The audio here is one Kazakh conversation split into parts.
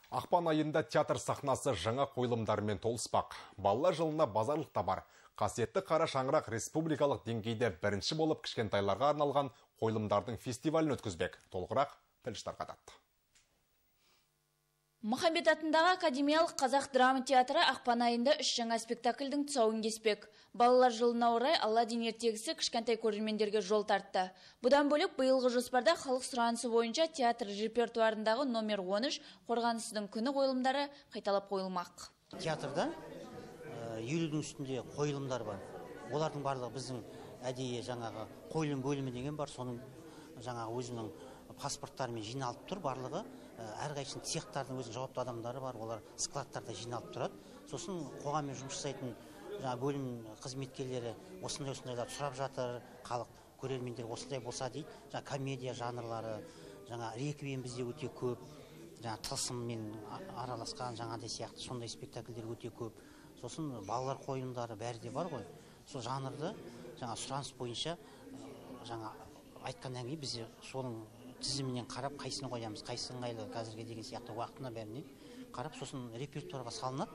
Ақпан айында театр сахнасы жаңа қойылымдармен толыспақ. Балалар жылына базарлық та бар. Қасиетті Қара Шаңырақ республикалық деңгейде бірінші болып кішкентайларға арналған қойылымдардың фестивалін өткізбек. Толығырақ тілші тарқатады. Махамбет атындағы Академиялық қазақ драма театры ақпан айында 3 жаңа спектакльдің тұсауын кеспек. Балалар жылына орай Алладин ертегісі кішкентай көрермендерге жол тартты. Бұдан бөлек биылғы жоспарда халық сұранысы бойынша театр репертуарындағы номер 13 қорғанысының күні қойылымдары қайталап қойылмақ. Театрда 50-дің үстінде қойылымдар бар. Олардың барлығы біздің әдейі жаңағы қойылым бөлімі деген бар. Соның жаңағы өзінің паспорттарымен жиналып тұр барлығы. Әрқайсының цехтардың өзінің жауапты адамдары бар, олар складтарда жиналып тұрады. Сосын қоғаммен жұмыс жасайтын бөлім қызметкерлері осындай-осындайлар сұрап жатыр, халық көрермендер осындай болса дейді. Комедия жанрлары, реквием бізде өте көп, тылсыммен араласқан жаңағыдай сияқты сондай спектакльдер өте көп. Сосын балалар қойылымдары бәрі де бар ғой. Сол жанрды сұраныс бойынша айтқаннан кейін біз соның тізімінен қарап, қайсыны қоямыз, қайсы ыңғайлы қазірге деген сияқты уақытына бәріне қарап, сосын репертуарға салынады.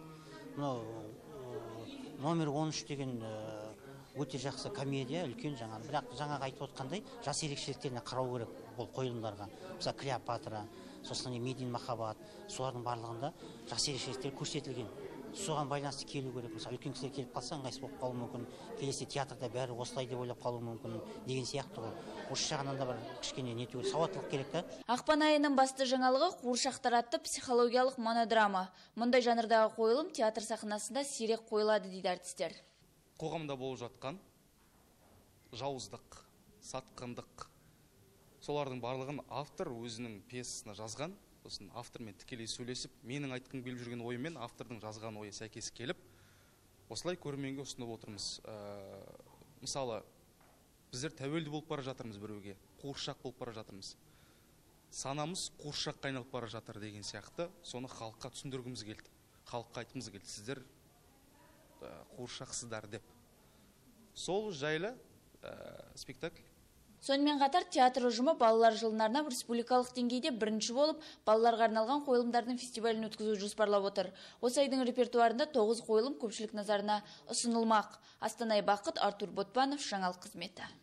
Номер 13 деген өте жақсы комедия, үлкен бірақ жаңағы айтып отқандай жас ерекшеліктеріне қарау керек бұл қойылымдарға. Мысалы Клеопатра, сосын Медин Махаббат, солардың барлығында жас ерекшеліктер көрсетілген. Соған байланысты келу керек. Мысалы үлкен кісілер келіп қалса ыңғайсыз болып қалуы мүмкін. Келесі театрда бәрі осылай деп ойлап қалуы мүмкін деген сияқты ғой. Осы жағынан да бір кішкене нету керек, сауаттылық керек та. Ақпан айының басты жаңалығы қуыршақтар атты психологиялық монодрама. Мұндай жанрдағы қойылым театр сахнасында сирек қойылады дейді әртістер. Қоғамда болып жатқан жауыздық, сатқындық, солардың барлығын автор өзінің пьесасына жазған. Сосын автормен тікелей сөйлесіп, менің айтқым келіп жүрген ойымен автордың жазған ойы сәйкес келіп, осылай көрерменге ұсынып отырмыз. Мысалы, біздер тәуелді болып бара жатырмыз біреуге, қуыршақ болып бара жатырмыз. Санамыз қуыршаққа айналып бара жатыр деген сияқты, соны халыққа түсіндіргіміз келді. Халыққа айтқымыз келді, сіздер қуыршақсыздар деп. Сол жайлы спектакль. Сонымен қатар театр ұжымы балалар жылынарына республикалық деңгейде бірінші болып, балаларға арналған қойылымдардың фестивалін өткізу жоспарлап отыр. Осы айдың репертуарында 9 қойылым көпшілік назарына ұсынылмақ. Астанай Бақыт, Артур Ботпанов, жаңалық қызметі.